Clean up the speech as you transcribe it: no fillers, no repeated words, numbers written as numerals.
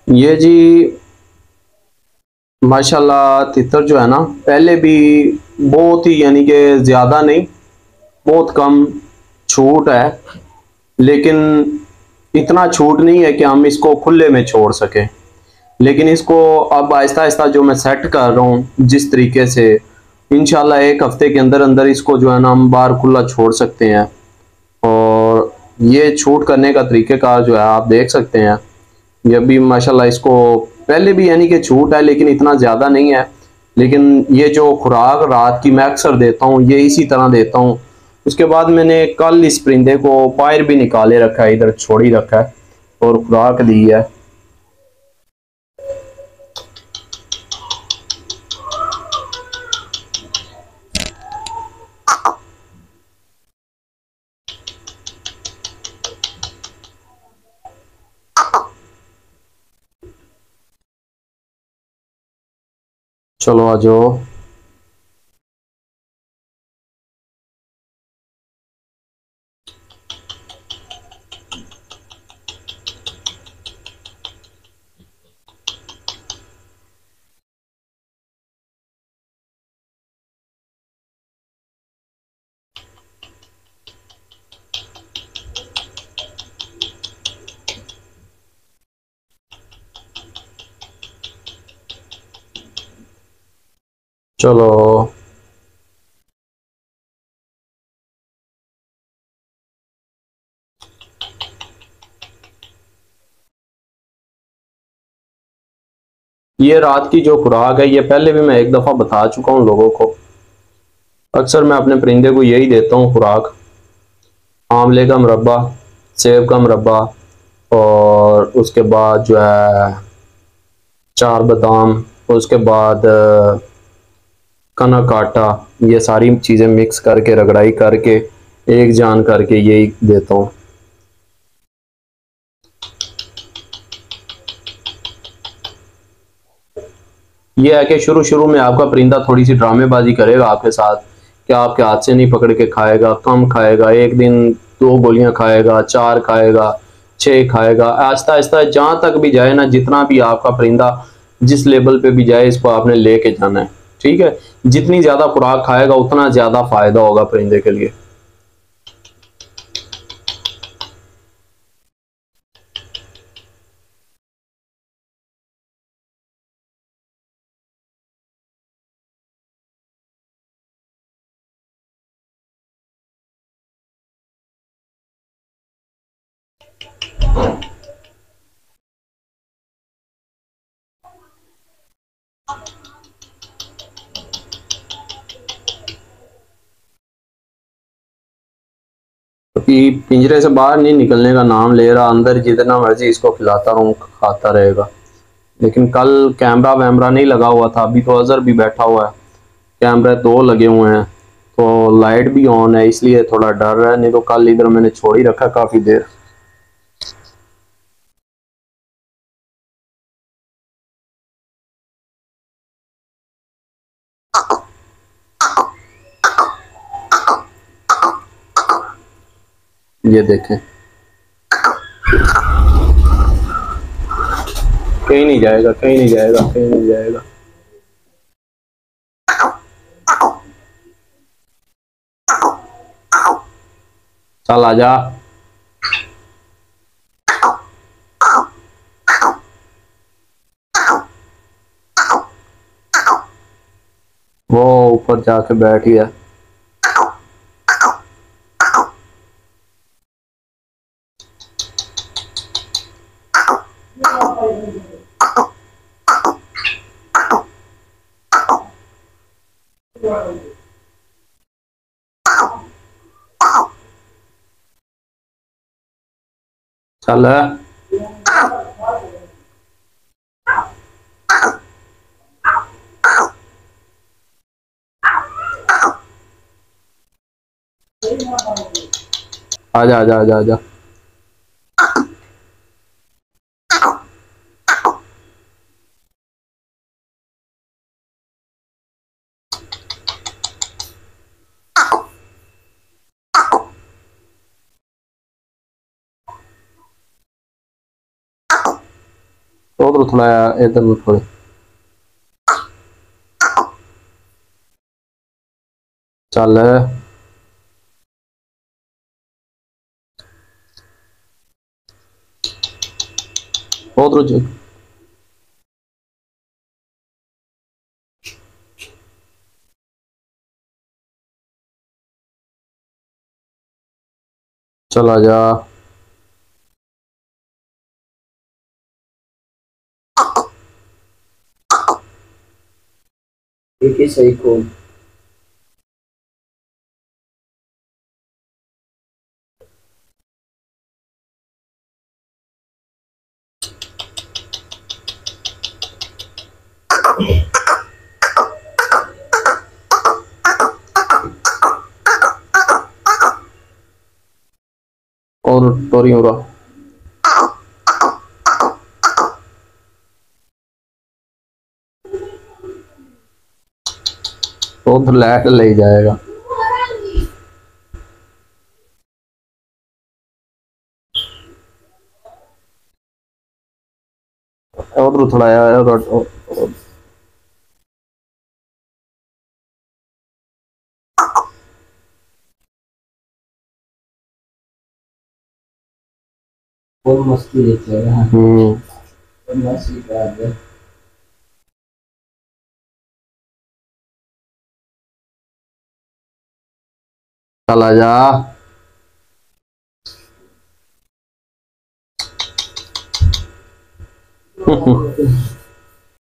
ये जी माशाल्लाह तितर जो है ना, पहले भी बहुत ही यानी कि ज़्यादा नहीं, बहुत कम छूट है, लेकिन इतना छूट नहीं है कि हम इसको खुले में छोड़ सकें। लेकिन इसको अब आहिस्ता आहिस्ता जो मैं सेट कर रहा हूँ जिस तरीके से, इंशाल्लाह एक हफ्ते के अंदर अंदर इसको जो है ना हम बाहर खुला छोड़ सकते हैं। और ये छूट करने का तरीक़ेकार जो है आप देख सकते हैं। ये भी माशाल्लाह इसको पहले भी यानी कि छूट है, लेकिन इतना ज़्यादा नहीं है। लेकिन ये जो खुराक रात की मैं अक्सर देता हूँ, ये इसी तरह देता हूँ। उसके बाद मैंने कल इस परिंदे को बाहर भी निकाले रखा है, इधर छोड़ ही रखा है और खुराक दी है। चलो आ जाओ। चलो ये रात की जो खुराक है, ये पहले भी मैं एक दफ़ा बता चुका हूँ लोगों को। अक्सर मैं अपने परिंदे को यही देता हूँ खुराक। आंवले का मुरब्बा, सेब का मुरब्बा, और उसके बाद जो है 4 बादाम, उसके बाद कनक आटा, ये सारी चीज़ें मिक्स करके रगड़ाई करके एक जान करके यही देता हूँ। ये है कि शुरू शुरू में आपका परिंदा थोड़ी सी ड्रामेबाजी करेगा आपके साथ, कि आपके हाथ से नहीं पकड़ के खाएगा, कम खाएगा, एक दिन 2 गोलियां खाएगा, 4 खाएगा, 6 खाएगा। आहिस्ता आहिस्ता जहाँ तक भी जाए ना, जितना भी आपका परिंदा जिस लेवल पे भी जाए, इसको आपने लेके जाना है। ठीक है, जितनी ज़्यादा खुराक खाएगा उतना ज़्यादा फायदा होगा परिंदे के लिए। कि पिंजरे से बाहर नहीं निकलने का नाम ले रहा, अंदर जितना मर्जी इसको खिलाता रहूं खाता रहेगा। लेकिन कल कैमरा वैमरा नहीं लगा हुआ था, अभी तो अजहर भी बैठा हुआ है, कैमरे 2 लगे हुए हैं, तो लाइट भी ऑन है, इसलिए थोड़ा डर है। नहीं तो कल इधर मैंने छोड़ ही रखा काफ़ी देर। ये देखें, कहीं नहीं जाएगा, कहीं नहीं जाएगा, कहीं नहीं जाएगा। चल आजा। वो ऊपर जाके बैठ गया। चल आजा आजा आजा आजा। उधर थोड़ा इधर थोड़े। चल उधर चला जा। एक सही को और टोरी हो रहा उधर लाइट ले जाएगा। उधर थोड़ा बहुत मस्ती देते हैं। मस्ती कर दे। चला जा।